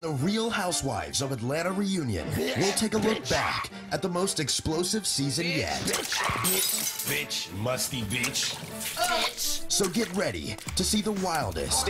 The Real Housewives of Atlanta reunion. We'll take a look back at the most explosive season yet. Bitch, musty bitch. So get ready to see the wildest,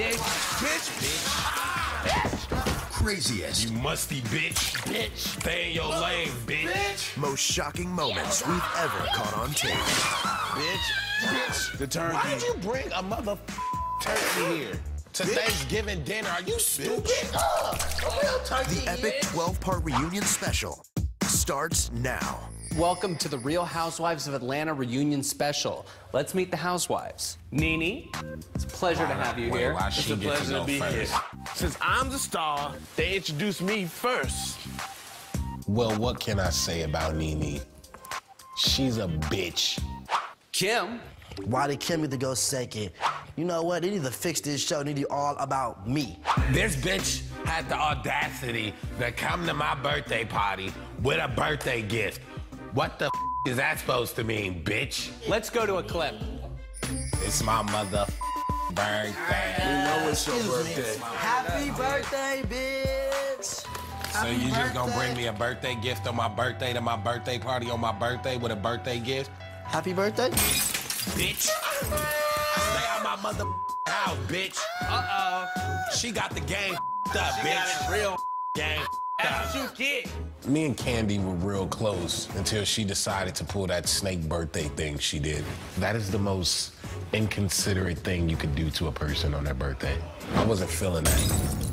craziest, You musty bitch. Stay in your lane, bitch. most shocking moments we've ever caught on tape. Bitch. The turkey. Why did you bring a mother turkey here to Thanksgiving dinner? Are you stupid? A real turkey. The epic 12-part reunion special starts now. Welcome to the Real Housewives of Atlanta reunion special. Let's meet the housewives. Nene, it's a pleasure to have you Wait, here. why It's she a get to pleasure go to be first? here. Since I'm the star, they introduced me first. Well, what can I say about Nene? She's a bitch. Kim, Why did Kim need to go second? You know what? They need to fix this show. They need it all about me. This bitch had the audacity to come to my birthday party with a birthday gift. What the is that supposed to mean, bitch? let's go to a clip. It's my mother birthday. We know it's your birthday. Happy birthday, bitch! So you just gonna bring me a birthday gift on my birthday to my birthday party on my birthday with a birthday gift? Happy birthday? Bitch. Stay out my mother house, bitch. She got the game up, bitch. Real Game up. you get. Me and Candy were real close until she decided to pull that snake birthday thing she did. That is the most inconsiderate thing you could do to a person on their birthday. I wasn't feeling that.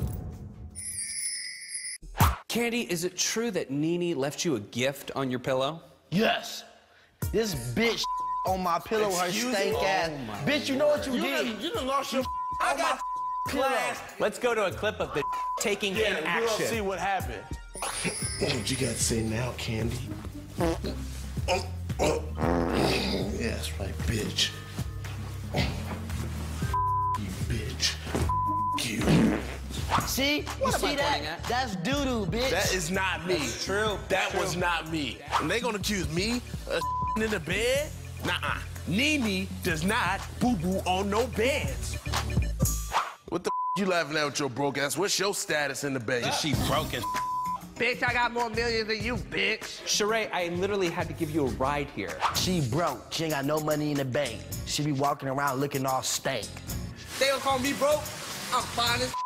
Candy, is it true that Nene left you a gift on your pillow? Yes. This bitch on my pillow, her Excuse stank me? ass. Bitch, you know what you did? You done lost your I got class. Let's go to a clip of the taking in Yeah, we're gonna see action. what happened. What you got to say now, Candy? Yeah, that's right, bitch. You bitch. You. See? You What am I see pointing that? at? That's doo-doo, bitch. That is not me. That's true. That was not me. And they gonna accuse me of in the bed? Nuh-uh. Nene does not boo-boo on no beds. What the you laughing at with your broke ass? What's your status in the bed? She broke as Bitch, I got more millions than you, bitch. Sheree, I literally had to give you a ride here. She broke. She ain't got no money in the bank. She be walking around looking all stank. They gonna call me broke? I'm fine as